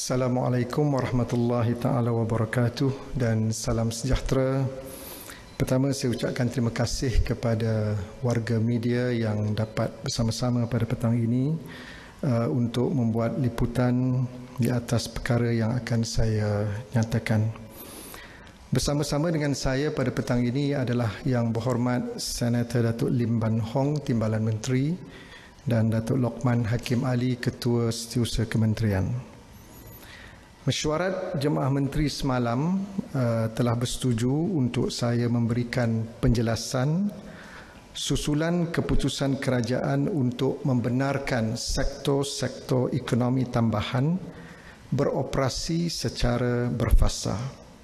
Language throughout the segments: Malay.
Assalamualaikum warahmatullahi taala wabarakatuh dan salam sejahtera. Pertama, saya ucapkan terima kasih kepada warga media yang dapat bersama-sama pada petang ini untuk membuat liputan di atas perkara yang akan saya nyatakan. Bersama-sama dengan saya pada petang ini adalah Yang Berhormat Senator Datuk Lim Ban Hong, Timbalan Menteri, dan Datuk Lokman Hakim Ali, Ketua Setiausaha Kementerian. Mesyuarat Jemaah Menteri semalam telah bersetuju untuk saya memberikan penjelasan susulan keputusan kerajaan untuk membenarkan sektor-sektor ekonomi tambahan beroperasi secara berfasa.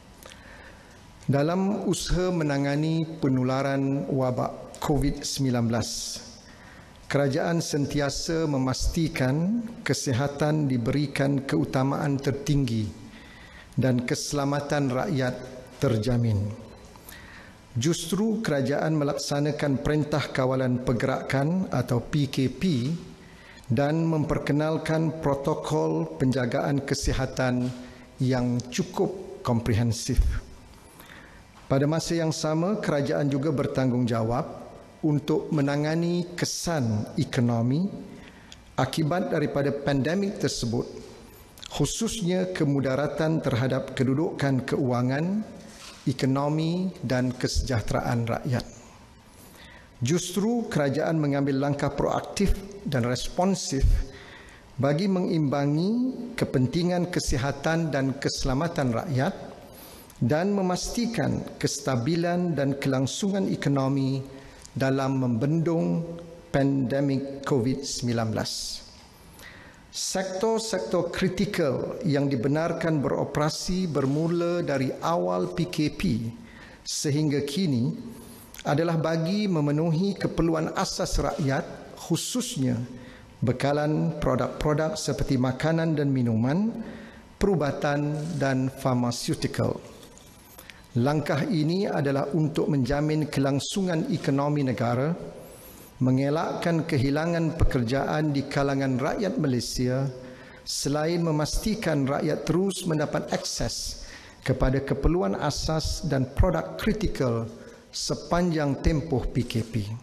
Dalam usaha menangani penularan wabak COVID-19, kerajaan sentiasa memastikan kesihatan diberikan keutamaan tertinggi dan keselamatan rakyat terjamin. Justru kerajaan melaksanakan Perintah Kawalan Pergerakan atau PKP dan memperkenalkan protokol penjagaan kesihatan yang cukup komprehensif. Pada masa yang sama, kerajaan juga bertanggungjawab untuk menangani kesan ekonomi akibat daripada pandemik tersebut, khususnya kemudaratan terhadap kedudukan keuangan, ekonomi dan kesejahteraan rakyat. Justru kerajaan mengambil langkah proaktif dan responsif bagi mengimbangi kepentingan kesihatan dan keselamatan rakyat dan memastikan kestabilan dan kelangsungan ekonomi dalam membendung pandemik COVID-19. Sektor-sektor kritikal yang dibenarkan beroperasi bermula dari awal PKP sehingga kini adalah bagi memenuhi keperluan asas rakyat, khususnya bekalan produk-produk seperti makanan dan minuman, perubatan dan farmaseutical. Langkah ini adalah untuk menjamin kelangsungan ekonomi negara, mengelakkan kehilangan pekerjaan di kalangan rakyat Malaysia, selain memastikan rakyat terus mendapat akses kepada keperluan asas dan produk kritikal sepanjang tempoh PKP.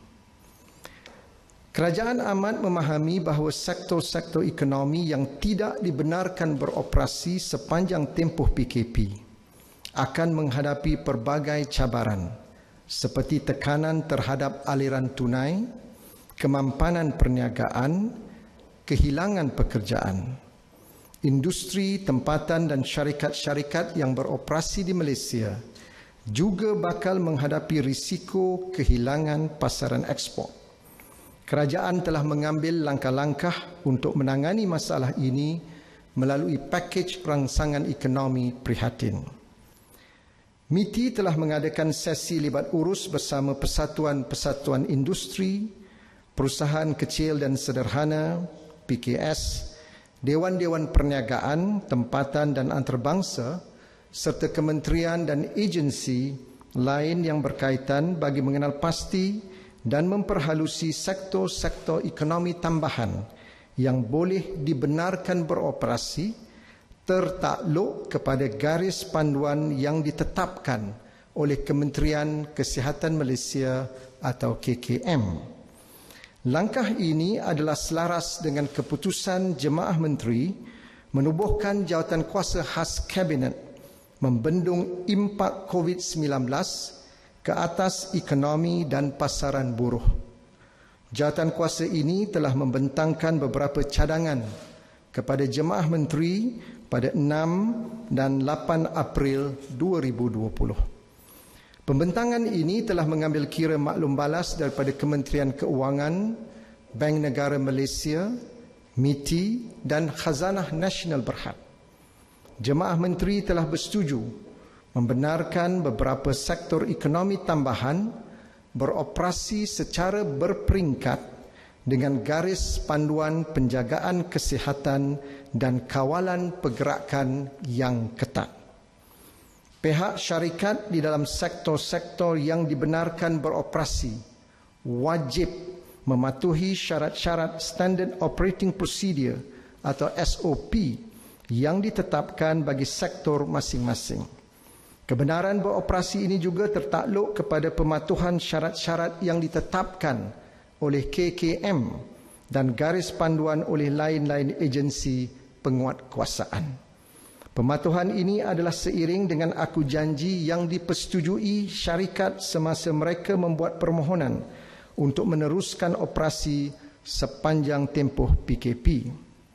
Kerajaan amat memahami bahawa sektor-sektor ekonomi yang tidak dibenarkan beroperasi sepanjang tempoh PKP akan menghadapi pelbagai cabaran seperti tekanan terhadap aliran tunai, kemampanan perniagaan, kehilangan pekerjaan. Industri, tempatan dan syarikat-syarikat yang beroperasi di Malaysia juga bakal menghadapi risiko kehilangan pasaran ekspor. Kerajaan telah mengambil langkah-langkah untuk menangani masalah ini melalui pakej rangsangan ekonomi prihatin. MITI telah mengadakan sesi libat urus bersama persatuan-persatuan industri, perusahaan kecil dan sederhana, PKS, dewan-dewan perniagaan, tempatan dan antarabangsa serta kementerian dan agensi lain yang berkaitan bagi mengenal pasti dan memperhalusi sektor-sektor ekonomi tambahan yang boleh dibenarkan beroperasi tertakluk kepada garis panduan yang ditetapkan oleh Kementerian Kesihatan Malaysia atau KKM. Langkah ini adalah selaras dengan keputusan Jemaah Menteri menubuhkan Jawatankuasa Khas Kabinet membendung impak COVID-19 ke atas ekonomi dan pasaran buruh. Jawatankuasa ini telah membentangkan beberapa cadangan kepada Jemaah Menteri pada 6 dan 8 April 2020. Pembentangan ini telah mengambil kira maklum balas daripada Kementerian Keuangan, Bank Negara Malaysia, MITI dan Khazanah Nasional Berhad. Jemaah Menteri telah bersetuju membenarkan beberapa sektor ekonomi tambahan beroperasi secara berperingkat dengan garis panduan penjagaan kesihatan dan kawalan pergerakan yang ketat. Pihak syarikat di dalam sektor-sektor yang dibenarkan beroperasi wajib mematuhi syarat-syarat Standard Operating Procedure atau SOP yang ditetapkan bagi sektor masing-masing. Kebenaran beroperasi ini juga tertakluk kepada pematuhan syarat-syarat yang ditetapkan oleh KKM dan garis panduan oleh lain-lain agensi penguatkuasaan. Pematuhan ini adalah seiring dengan aku janji yang dipersetujui syarikat semasa mereka membuat permohonan untuk meneruskan operasi sepanjang tempoh PKP.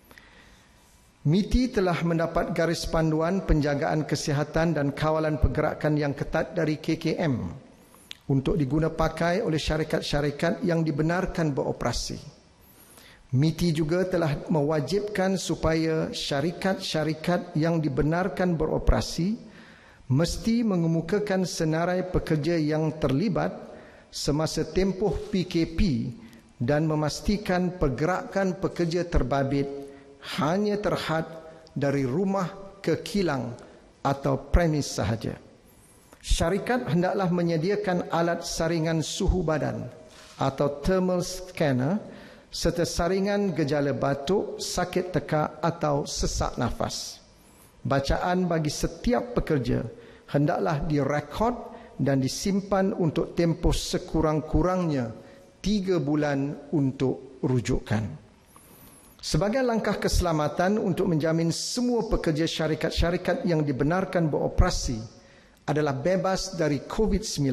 MITI telah mendapat garis panduan penjagaan kesihatan dan kawalan pergerakan yang ketat dari KKM untuk diguna pakai oleh syarikat-syarikat yang dibenarkan beroperasi. MITI juga telah mewajibkan supaya syarikat-syarikat yang dibenarkan beroperasi mesti mengemukakan senarai pekerja yang terlibat semasa tempoh PKP dan memastikan pergerakan pekerja terbabit hanya terhad dari rumah ke kilang atau premis sahaja. Syarikat hendaklah menyediakan alat saringan suhu badan atau thermal scanner serta saringan gejala batuk, sakit tekak atau sesak nafas. Bacaan bagi setiap pekerja hendaklah direkod dan disimpan untuk tempoh sekurang-kurangnya 3 bulan untuk rujukan. Sebagai langkah keselamatan untuk menjamin semua pekerja syarikat-syarikat yang dibenarkan beroperasi adalah bebas dari COVID-19,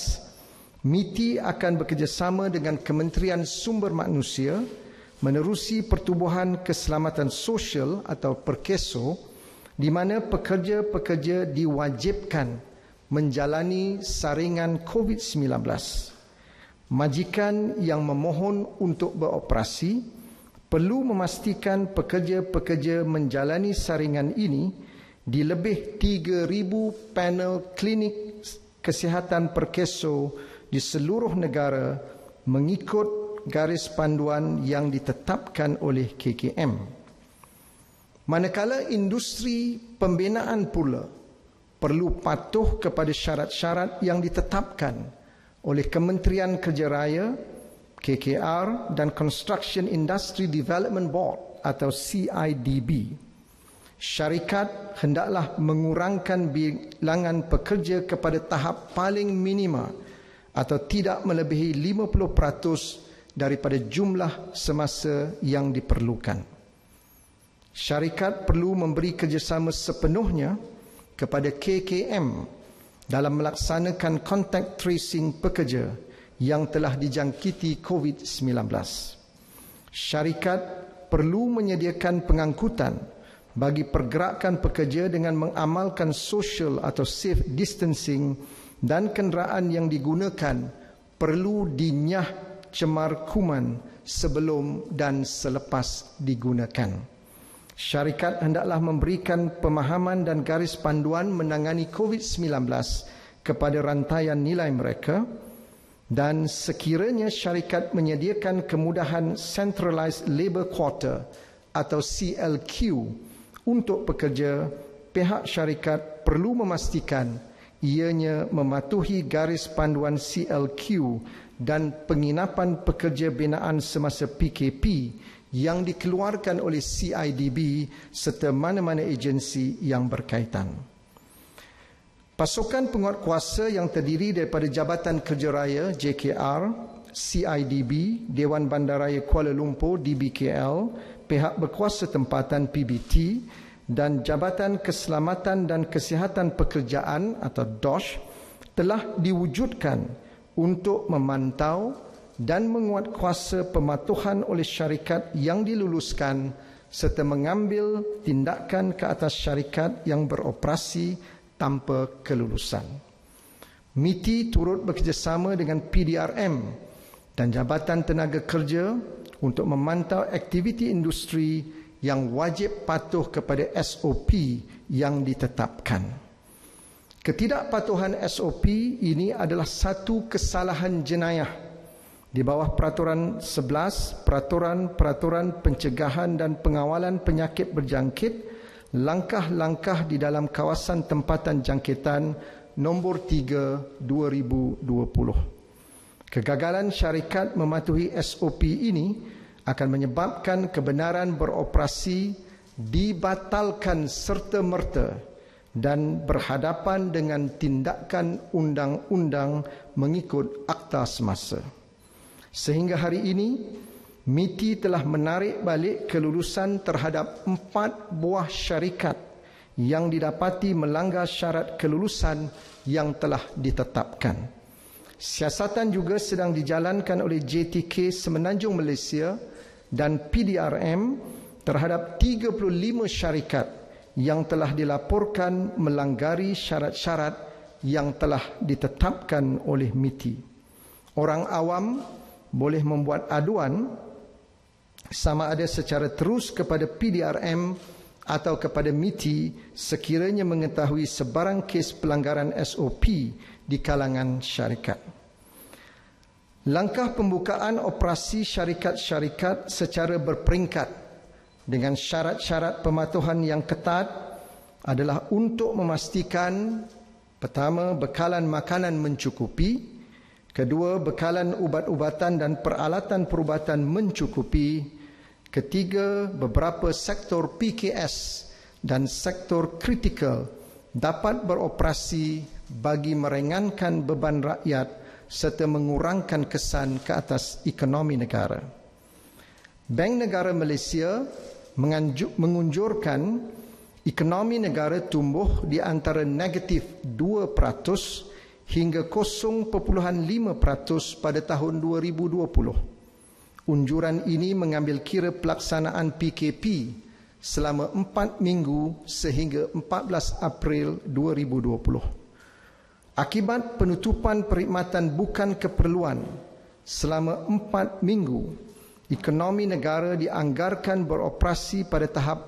MITI akan bekerjasama dengan Kementerian Sumber Manusia menerusi Pertubuhan Keselamatan Sosial atau PERKESO di mana pekerja-pekerja diwajibkan menjalani saringan COVID-19. Majikan yang memohon untuk beroperasi perlu memastikan pekerja-pekerja menjalani saringan ini di lebih 3,000 panel klinik kesihatan PERKESO di seluruh negara mengikut garis panduan yang ditetapkan oleh KKM. Manakala industri pembinaan pula perlu patuh kepada syarat-syarat yang ditetapkan oleh Kementerian Kerja Raya, KKR dan Construction Industry Development Board atau CIDB. Syarikat hendaklah mengurangkan bilangan pekerja kepada tahap paling minima atau tidak melebihi 50% daripada jumlah semasa yang diperlukan. Syarikat perlu memberi kerjasama sepenuhnya kepada KKM dalam melaksanakan contact tracing pekerja yang telah dijangkiti COVID-19. Syarikat perlu menyediakan pengangkutan bagi pergerakan pekerja dengan mengamalkan social atau safe distancing dan kenderaan yang digunakan perlu dinyah cemar kuman sebelum dan selepas digunakan. Syarikat hendaklah memberikan pemahaman dan garis panduan menangani COVID-19 kepada rantaian nilai mereka dan sekiranya syarikat menyediakan kemudahan Centralized Labour Quarter atau CLQ untuk pekerja, pihak syarikat perlu memastikan ianya mematuhi garis panduan CLQ dan penginapan pekerja binaan semasa PKP yang dikeluarkan oleh CIDB serta mana-mana agensi yang berkaitan. Pasukan penguatkuasa yang terdiri daripada Jabatan Kerja Raya JKR, CIDB, Dewan Bandaraya Kuala Lumpur DBKL, pihak berkuasa tempatan PBT dan Jabatan Keselamatan dan Kesihatan Pekerjaan atau DOSH telah diwujudkan untuk memantau dan menguatkuasa pematuhan oleh syarikat yang diluluskan serta mengambil tindakan ke atas syarikat yang beroperasi tanpa kelulusan. MITI turut bekerjasama dengan PDRM dan Jabatan Tenaga Kerja untuk memantau aktiviti industri yang wajib patuh kepada SOP yang ditetapkan. Ketidakpatuhan SOP ini adalah satu kesalahan jenayah di bawah Peraturan 11 Peraturan Pencegahan dan Pengawalan Penyakit Berjangkit, langkah-langkah di dalam kawasan tempatan jangkitan nombor 3 2020. Kegagalan syarikat mematuhi SOP ini akan menyebabkan kebenaran beroperasi dibatalkan serta-merta dan berhadapan dengan tindakan undang-undang mengikut akta semasa. Sehingga hari ini, MITI telah menarik balik kelulusan terhadap 4 buah syarikat yang didapati melanggar syarat kelulusan yang telah ditetapkan. Siasatan juga sedang dijalankan oleh JTK Semenanjung Malaysia dan PDRM terhadap 35 syarikat yang telah dilaporkan melanggari syarat-syarat yang telah ditetapkan oleh MITI. Orang awam boleh membuat aduan sama ada secara terus kepada PDRM atau kepada MITI sekiranya mengetahui sebarang kes pelanggaran SOP di kalangan syarikat. Langkah pembukaan operasi syarikat-syarikat secara berperingkat dengan syarat-syarat pematuhan yang ketat adalah untuk memastikan, pertama, bekalan makanan mencukupi, kedua, bekalan ubat-ubatan dan peralatan perubatan mencukupi, ketiga, beberapa sektor PKS dan sektor kritikal dapat beroperasi bagi meringankan beban rakyat serta mengurangkan kesan ke atas ekonomi negara. Bank Negara Malaysia mengunjurkan ekonomi negara tumbuh di antara negatif 2% hingga 0.5% pada tahun 2020. Unjuran ini mengambil kira pelaksanaan PKP selama 4 minggu sehingga 14 April 2020. Akibat penutupan perkhidmatan bukan keperluan selama 4 minggu, ekonomi negara dianggarkan beroperasi pada tahap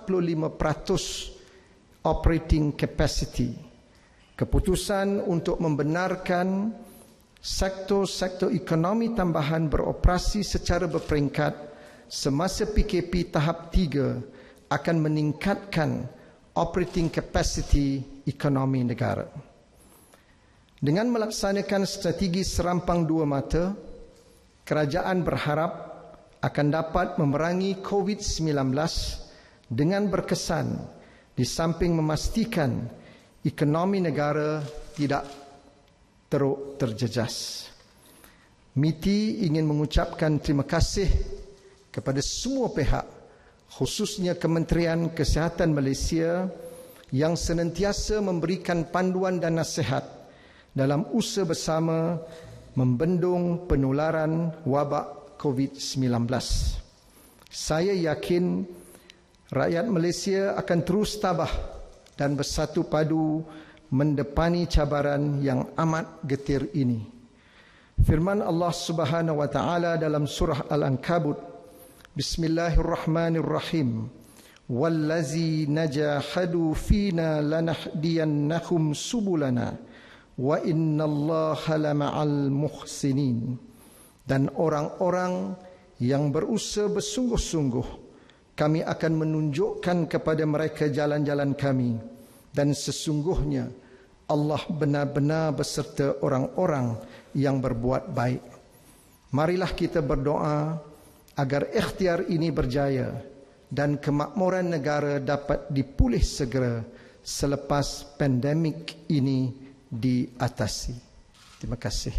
45% operating capacity. Keputusan untuk membenarkan sektor-sektor ekonomi tambahan beroperasi secara berperingkat semasa PKP tahap 3 akan meningkatkan operating capacity ekonomi negara. Dengan melaksanakan strategi serampang dua mata, kerajaan berharap akan dapat memerangi COVID-19 dengan berkesan di samping memastikan ekonomi negara tidak teruk terjejas. MITI ingin mengucapkan terima kasih kepada semua pihak, khususnya Kementerian Kesihatan Malaysia yang senantiasa memberikan panduan dan nasihat dalam usaha bersama membendung penularan wabak COVID-19. Saya yakin rakyat Malaysia akan terus tabah dan bersatu padu mendepani cabaran yang amat getir ini. Firman Allah Subhanahu wa taala dalam surah Al-Ankabut, Bismillahirrahmanirrahim. Wallazi najahadu fina lanahdiyannahum subulana wa innallaha lama'al muhsinin. Dan orang-orang yang berusaha bersungguh-sungguh, kami akan menunjukkan kepada mereka jalan-jalan kami, dan sesungguhnya Allah benar-benar beserta orang-orang yang berbuat baik. Marilah kita berdoa agar ikhtiar ini berjaya dan kemakmuran negara dapat dipulih segera selepas pandemik ini diatasi. Terima kasih.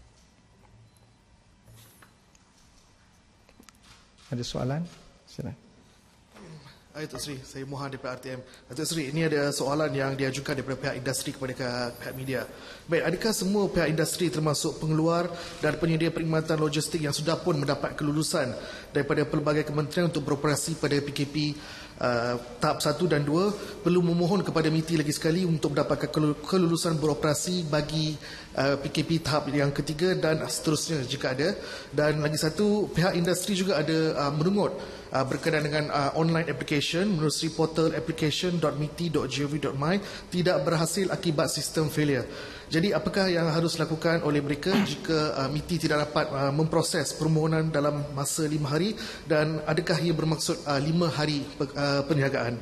Ada soalan? Silakan. Datuk Seri, saya Mohan daripada RTM. Datuk Seri, ini ada soalan yang diajukan daripada pihak industri kepada pihak media. Baik, adakah semua pihak industri termasuk pengeluar dan penyedia perkhidmatan logistik yang sudah pun mendapat kelulusan daripada pelbagai kementerian untuk beroperasi pada PKP tahap 1 dan 2 perlu memohon kepada MITI lagi sekali untuk mendapatkan kelulusan beroperasi bagi PKP tahap yang ketiga dan seterusnya jika ada. Dan lagi satu, pihak industri juga ada merungut berkenaan dengan online application menerusi portal application.miti.gov.my tidak berhasil akibat sistem failure. Jadi apakah yang harus dilakukan oleh mereka jika MITI tidak dapat memproses permohonan dalam masa 5 hari, dan adakah ia bermaksud 5 hari perniagaan?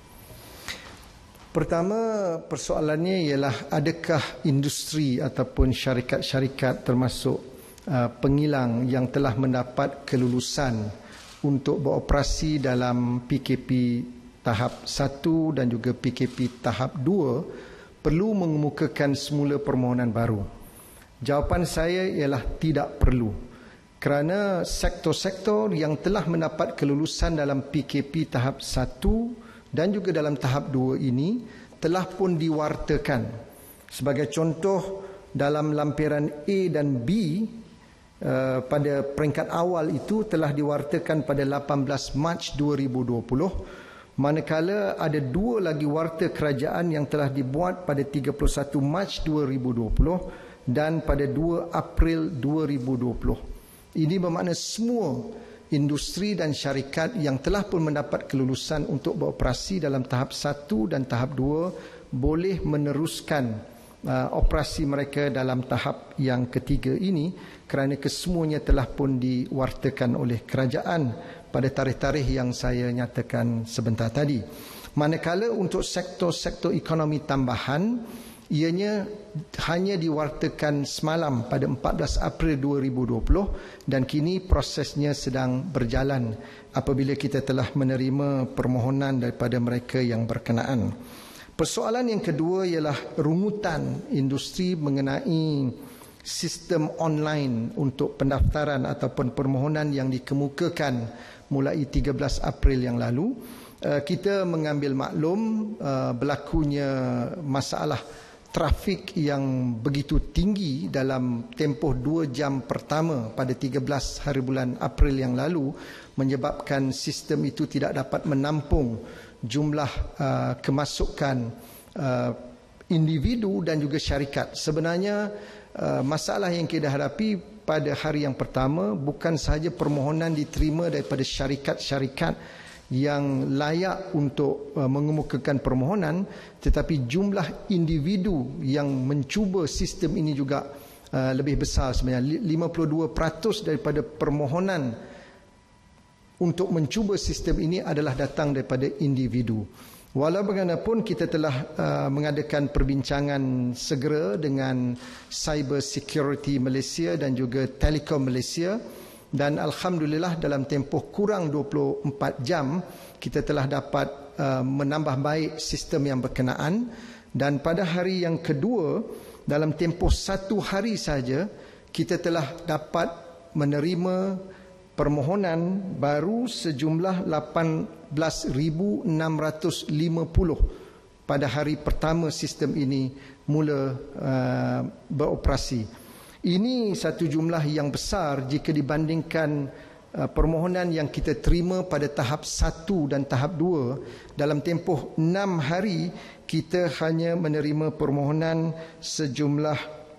Pertama, persoalannya ialah adakah industri ataupun syarikat-syarikat termasuk pengilang yang telah mendapat kelulusan untuk beroperasi dalam PKP tahap 1 dan juga PKP tahap 2 perlu mengemukakan semula permohonan baru? Jawapan saya ialah tidak perlu, kerana sektor-sektor yang telah mendapat kelulusan dalam PKP tahap 1 dan juga dalam tahap 2 ini telah pun diwartakan. Sebagai contoh, dalam lampiran A dan B pada peringkat awal itu telah diwartakan pada 18 Mac 2020, manakala ada 2 lagi warta kerajaan yang telah dibuat pada 31 Mac 2020 dan pada 2 April 2020. Ini bermakna semua industri dan syarikat yang telah pun mendapat kelulusan untuk beroperasi dalam tahap 1 dan tahap 2 boleh meneruskan operasi mereka dalam tahap yang ketiga ini, kerana kesemuanya telah pun diwartakan oleh kerajaan pada tarikh-tarikh yang saya nyatakan sebentar tadi. Manakala untuk sektor-sektor ekonomi tambahan, ianya hanya diwartakan semalam pada 14 April 2020 dan kini prosesnya sedang berjalan apabila kita telah menerima permohonan daripada mereka yang berkenaan. Persoalan yang kedua ialah rungutan industri mengenai sistem online untuk pendaftaran ataupun permohonan yang dikemukakan mulai 13 April yang lalu. Kita mengambil maklum berlakunya masalah trafik yang begitu tinggi dalam tempoh 2 jam pertama pada 13 hari bulan April yang lalu, menyebabkan sistem itu tidak dapat menampung jumlah kemasukan individu dan juga syarikat. Sebenarnya masalah yang kita hadapi pada hari yang pertama bukan sahaja permohonan diterima daripada syarikat-syarikat yang layak untuk mengemukakan permohonan, tetapi jumlah individu yang mencuba sistem ini juga lebih besar sebenarnya. 52% daripada permohonan untuk mencuba sistem ini adalah datang daripada individu. Walau bagaimanapun, kita telah mengadakan perbincangan segera dengan Cyber Security Malaysia dan juga Telekom Malaysia, dan alhamdulillah dalam tempoh kurang 24 jam kita telah dapat menambah baik sistem yang berkenaan. Dan pada hari yang kedua, dalam tempoh 1 hari saja, kita telah dapat menerima permohonan baru sejumlah 18,650 pada hari pertama sistem ini mula beroperasi. Ini satu jumlah yang besar jika dibandingkan permohonan yang kita terima pada tahap 1 dan tahap 2. Dalam tempoh 6 hari, kita hanya menerima permohonan sejumlah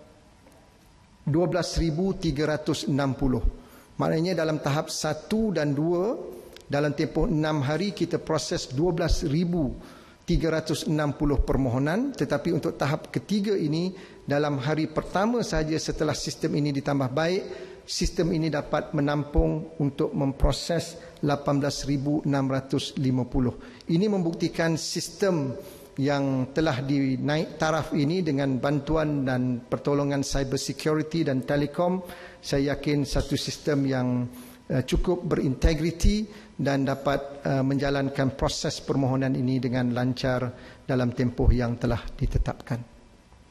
12,360. Maknanya dalam tahap 1 dan 2, dalam tempoh 6 hari kita proses 12,360 permohonan. Tetapi untuk tahap ketiga ini, dalam hari pertama sahaja setelah sistem ini ditambah baik, sistem ini dapat menampung untuk memproses 18,650. Ini membuktikan sistem yang telah dinaik taraf ini dengan bantuan dan pertolongan cyber security dan telekom, saya yakin satu sistem yang cukup berintegriti dan dapat menjalankan proses permohonan ini dengan lancar dalam tempoh yang telah ditetapkan.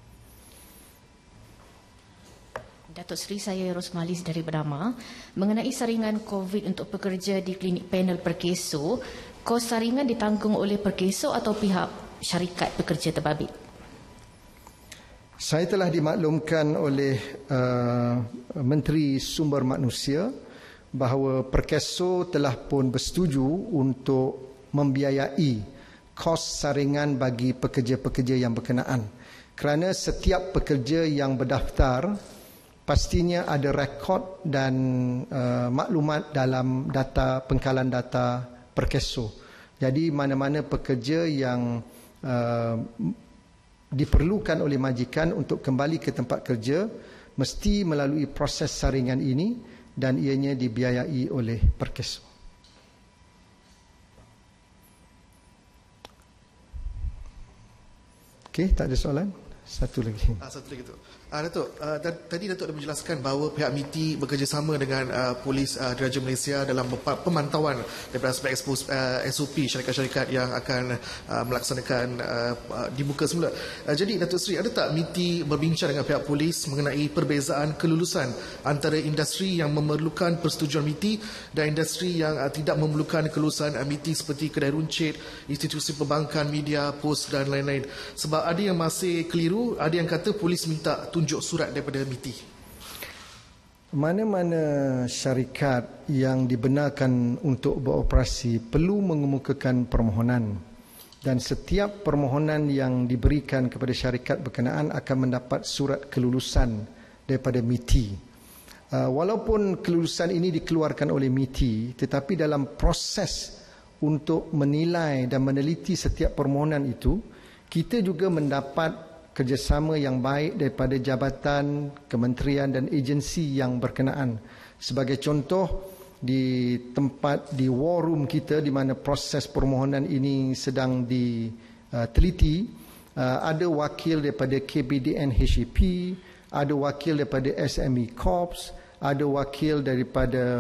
Datuk Seri, saya Rosmalis dari Bernama. Mengenai saringan COVID untuk pekerja di klinik panel Perkeso, kos saringan ditanggung oleh Perkeso atau pihak syarikat pekerja terbabit? Saya telah dimaklumkan oleh Menteri Sumber Manusia bahawa Perkeso telah pun bersetuju untuk membiayai kos saringan bagi pekerja-pekerja yang berkenaan. Kerana setiap pekerja yang berdaftar pastinya ada rekod dan maklumat dalam data pengkalan data Perkeso. Jadi mana-mana pekerja yang diperlukan oleh majikan untuk kembali ke tempat kerja mesti melalui proses saringan ini dan ianya dibiayai oleh Perkeso. Okey, tak ada soalan? Satu lagi. Satu lagi tu. Datuk, tadi Datuk dah menjelaskan bahawa pihak MITI bekerjasama dengan Polis Diraja Malaysia dalam pemantauan daripada aspek SOP syarikat-syarikat yang akan melaksanakan di muka semula. Jadi Datuk Seri, ada tak MITI berbincang dengan pihak polis mengenai perbezaan kelulusan antara industri yang memerlukan persetujuan MITI dan industri yang tidak memerlukan kelulusan MITI seperti kedai runcit, institusi perbankan, media, pos dan lain-lain. Sebab ada yang masih keliru, ada yang kata polis minta tunjuk surat daripada MITI. Mana-mana syarikat yang dibenarkan untuk beroperasi perlu mengemukakan permohonan, dan setiap permohonan yang diberikan kepada syarikat berkenaan akan mendapat surat kelulusan daripada MITI. Walaupun kelulusan ini dikeluarkan oleh MITI, tetapi dalam proses untuk menilai dan meneliti setiap permohonan itu, kita juga mendapat kerjasama yang baik daripada jabatan, kementerian dan agensi yang berkenaan. Sebagai contoh, di tempat di war room kita di mana proses permohonan ini sedang diteliti, ada wakil daripada KBDN HEP, ada wakil daripada SME Corps, ada wakil daripada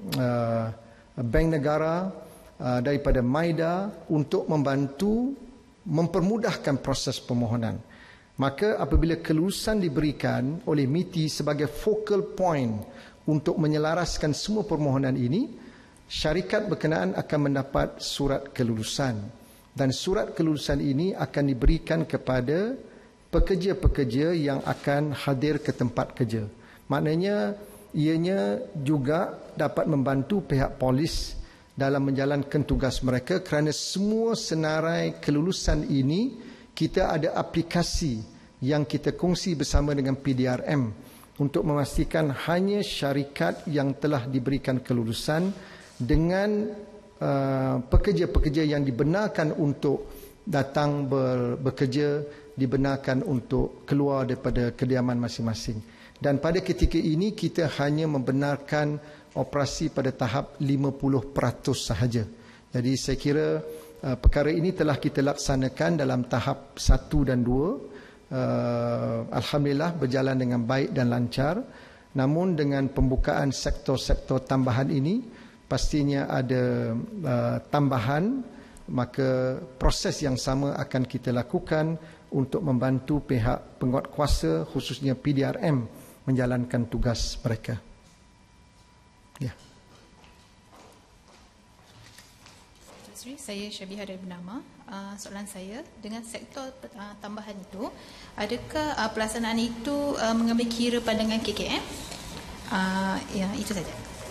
Bank Negara, daripada MIDA untuk membantu mempermudahkan proses permohonan. Maka apabila kelulusan diberikan oleh MITI sebagai focal point untuk menyelaraskan semua permohonan ini, syarikat berkenaan akan mendapat surat kelulusan, dan surat kelulusan ini akan diberikan kepada pekerja-pekerja yang akan hadir ke tempat kerja. Maknanya ianya juga dapat membantu pihak polis dalam menjalankan tugas mereka, kerana semua senarai kelulusan ini kita ada aplikasi yang kita kongsi bersama dengan PDRM untuk memastikan hanya syarikat yang telah diberikan kelulusan dengan pekerja-pekerja yang dibenarkan untuk datang bekerja, dibenarkan untuk keluar daripada kediaman masing-masing. Dan pada ketika ini kita hanya membenarkan operasi pada tahap 50% sahaja. Jadi saya kira perkara ini telah kita laksanakan dalam tahap 1 dan 2. Alhamdulillah berjalan dengan baik dan lancar. Namun dengan pembukaan sektor-sektor tambahan ini, pastinya ada tambahan, maka proses yang sama akan kita lakukan untuk membantu pihak penguatkuasa khususnya PDRM menjalankan tugas mereka. Ya. Saya Syabiha dari Bernama. Soalan saya, dengan sektor tambahan itu, adakah pelaksanaan itu mengambil kira pandangan KKM? Ya, itu saja.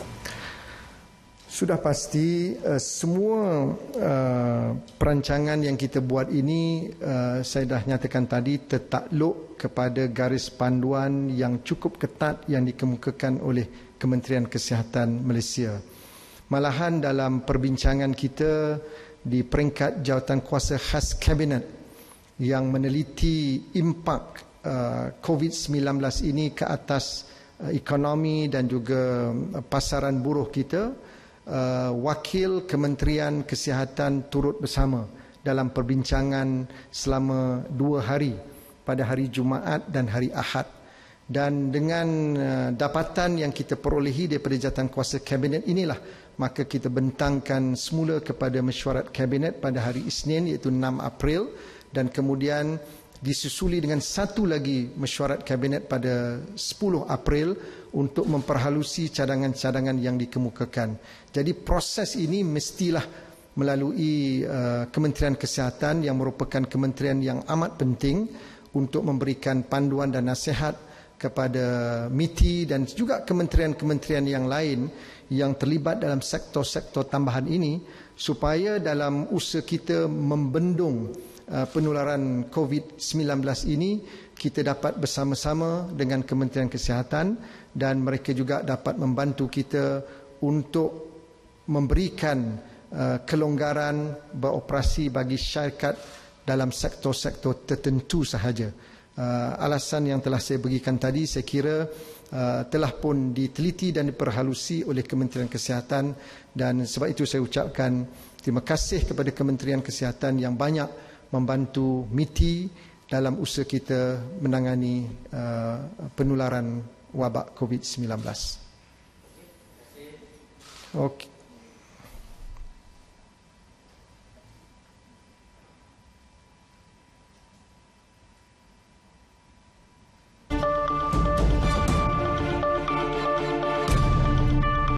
Sudah pasti semua perancangan yang kita buat ini, saya dah nyatakan tadi, tertakluk kepada garis panduan yang cukup ketat yang dikemukakan oleh Kementerian Kesihatan Malaysia. Malahan dalam perbincangan kita di peringkat Jawatankuasa Khas Kabinet yang meneliti impak COVID-19 ini ke atas ekonomi dan juga pasaran buruh kita, wakil Kementerian Kesihatan turut bersama dalam perbincangan selama 2 hari, pada hari Jumaat dan hari Ahad. Dan dengan dapatan yang kita perolehi daripada Jawatankuasa Kabinet inilah, maka kita bentangkan semula kepada mesyuarat Kabinet pada hari Isnin, iaitu 6 April, dan kemudian disusuli dengan satu lagi mesyuarat Kabinet pada 10 April untuk memperhalusi cadangan-cadangan yang dikemukakan. Jadi proses ini mestilah melalui Kementerian Kesihatan yang merupakan kementerian yang amat penting untuk memberikan panduan dan nasihat kepada MITI dan juga kementerian-kementerian yang lain yang terlibat dalam sektor-sektor tambahan ini, supaya dalam usaha kita membendung penularan COVID-19 ini, kita dapat bersama-sama dengan Kementerian Kesihatan, dan mereka juga dapat membantu kita untuk memberikan kelonggaran beroperasi bagi syarikat dalam sektor-sektor tertentu sahaja. Alasan yang telah saya berikan tadi, saya kira telah pun diteliti dan diperhalusi oleh Kementerian Kesihatan, dan sebab itu saya ucapkan terima kasih kepada Kementerian Kesihatan yang banyak membantu MITI dalam usaha kita menangani penularan wabak COVID-19. Okey.